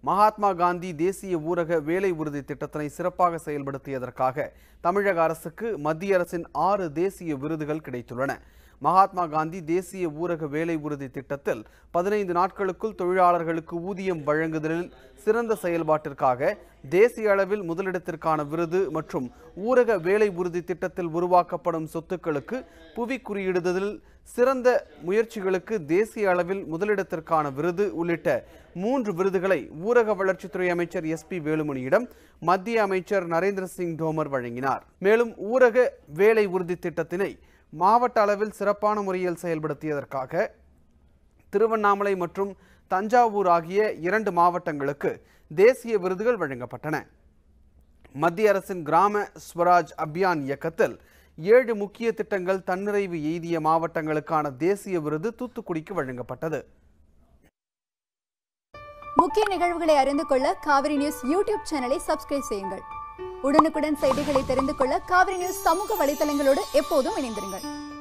மகாத்மா காந்தி தேசிய ஊரக வேலை உறுதி திட்டத்தினை சிறப்பாக செயல்படுத்தியதற்காக தமிழக அரசுக்கு மத்திய அரசின் 6 தேசிய விருதுகள் கிடைத்துள்ளன. மகாத்மா காந்தி தேசிய ஊரக வேலை உறுதி திட்டத்தில் 15 நாட்களுக்குள் தொழிலாளர்களுக்கு ஊதியம் வழங்குதலில் சிறந்த செயல்பாட்டிற்காக தேசிய அளவில் முதலிடத்திற்கான விருது மற்றும் ஊரக வேலை உறுதி திட்டத்தில் உருவாக்கப்படும் சொத்துக்களுக்கு புவி குறியிடுதலில் சிறந்த முயற்சிகளுக்கு தேசிய அளவில் முதலிடத்திற்கான விருது உள்ளிட்ட 3 விருதுகளை ஊரக வளர்ச்சித்துறை அமைச்சர் SP வேலுமணியிடம் மத்திய அமைச்சர் நரேந்திர சிங் தோமர் வழங்கினார். மேலும் ஊரக வேலை உறுதி திட்டத்தினை மாவட்ட அளவில் சிறப்பான முறையில் செயல்படுத்தியதற்காக திருவண்ணாமலை மற்றும் தஞ்சாவூர் ஆகிய 2 மாவட்டங்களுக்கு தேசிய விருதுகள் வழங்கப்பட்டன. மத்திய அரசின் கிராம ஸ்வராஜ் அபியான் இயக்கத்தில் 7 முக்கிய திட்டங்கள் தன்னிறைவு எய்திய மாவட்டங்களுக்கான தேசிய விருது தூத்துக்குடிக்கு வழங்கப்பட்டது. முக்கிய நிகழ்வுகளை அறிந்து கொள்ள காவிரி நியூஸ் யூடியூப் சேனலை சப்ஸ்கிரைப் செய்யுங்கள். உடனுக்குடன் செய்திகளை தெரிந்து கொள்ள காவிரி நியூஸ் சமூக வலைதளங்களோடு எப்போதும் இணைந்திருங்கள்.